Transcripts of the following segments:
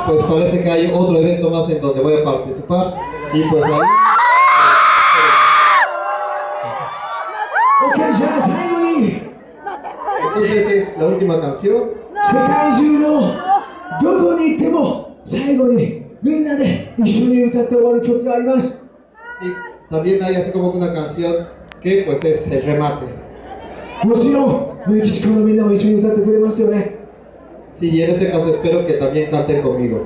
pues parece que hay otro evento más en donde voy a participar y pues ahí... Ok, ya最後に Entonces es la última canción. 世界中のどこに行っても最後にみんなで一緒に歌って終わる曲があります。 Y también hay así como una canción que pues es el remate. もちろんメキシコのみんなも一緒に歌ってくれますよね。 Sí, y en ese caso espero que también canten conmigo.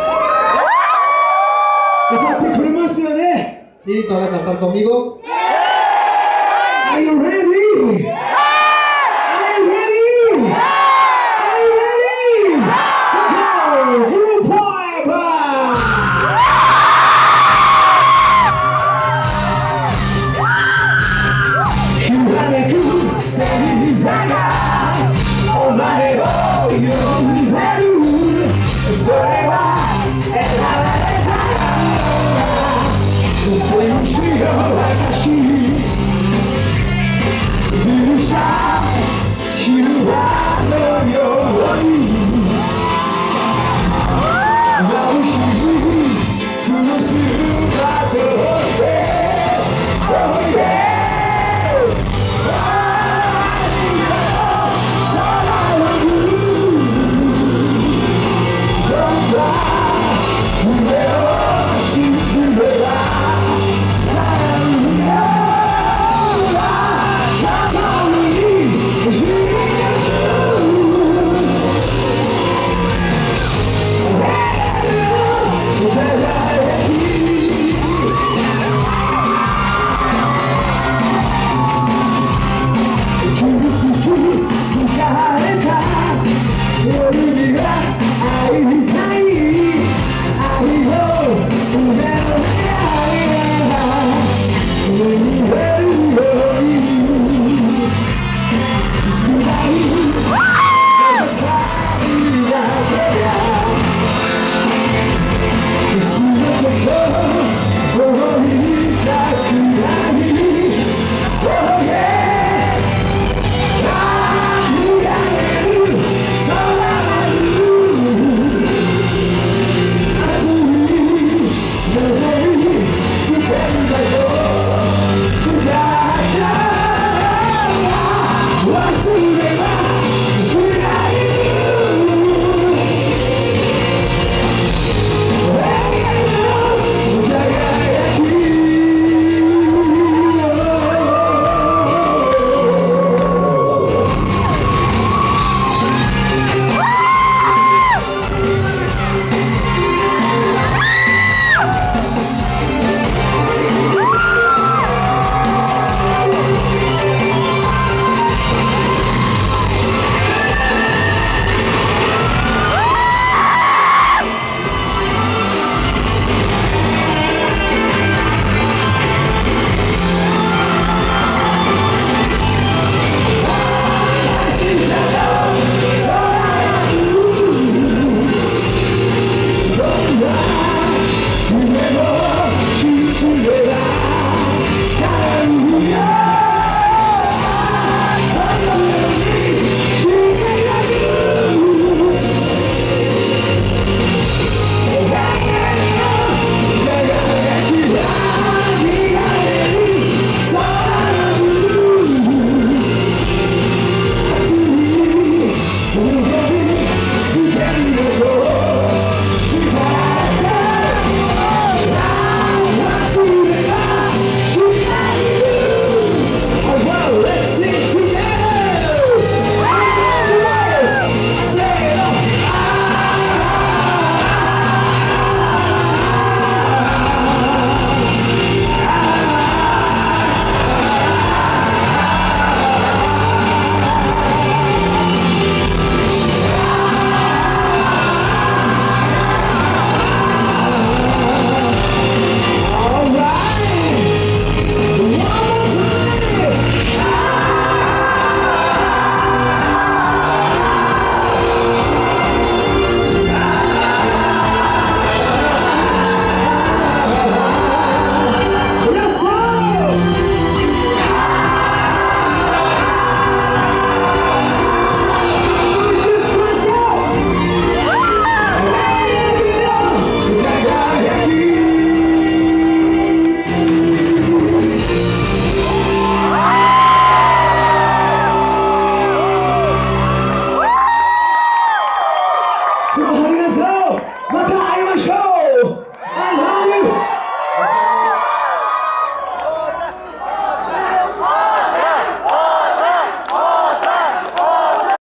歌ってくれますよね。 ¿Sí? ¿Van a cantar conmigo? Are you ready? Are you ready? Are you ready? So go! Move forward! きらめく星座がお前を呼んでる。それは選ばれた戦士の証。 昼間のよ